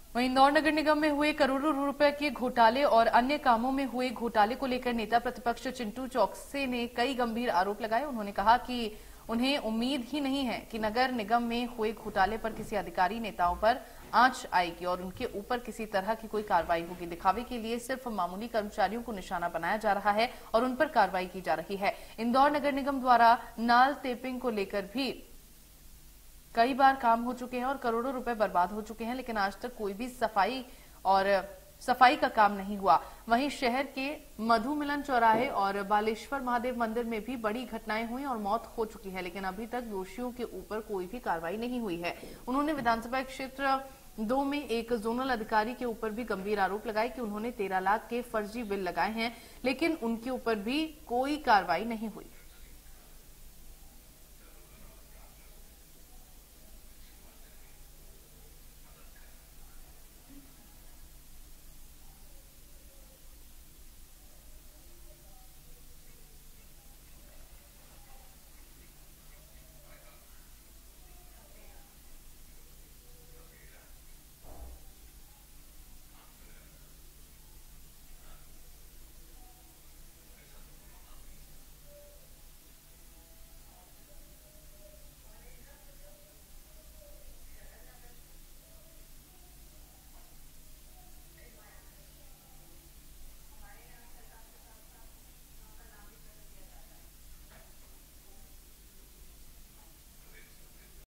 वहीं इंदौर नगर निगम में हुए करोड़ों रुपए के घोटाले और अन्य कामों में हुए घोटाले को लेकर नेता प्रतिपक्ष चिंटू चौकसे ने कई गंभीर आरोप लगाए। उन्होंने कहा कि उन्हें उम्मीद ही नहीं है कि नगर निगम में हुए घोटाले पर किसी अधिकारी नेताओं पर आंच आएगी और उनके ऊपर किसी तरह की कोई कार्रवाई होगी। दिखावे के लिए सिर्फ मामूली कर्मचारियों को निशाना बनाया जा रहा है और उन पर कार्रवाई की जा रही है। इंदौर नगर निगम द्वारा नाल टेपिंग को लेकर भी कई बार काम हो चुके हैं और करोड़ों रुपए बर्बाद हो चुके हैं, लेकिन आज तक कोई भी सफाई का काम नहीं हुआ। वहीं शहर के मधु मिलन चौराहे और बालेश्वर महादेव मंदिर में भी बड़ी घटनाएं हुई और मौत हो चुकी है, लेकिन अभी तक दोषियों के ऊपर कोई भी कार्रवाई नहीं हुई है। उन्होंने विधानसभा क्षेत्र 2 में एक जोनल अधिकारी के ऊपर भी गंभीर आरोप लगाए कि उन्होंने 13 लाख के फर्जी बिल लगाए हैं, लेकिन उनके ऊपर भी कोई कार्रवाई नहीं हुई।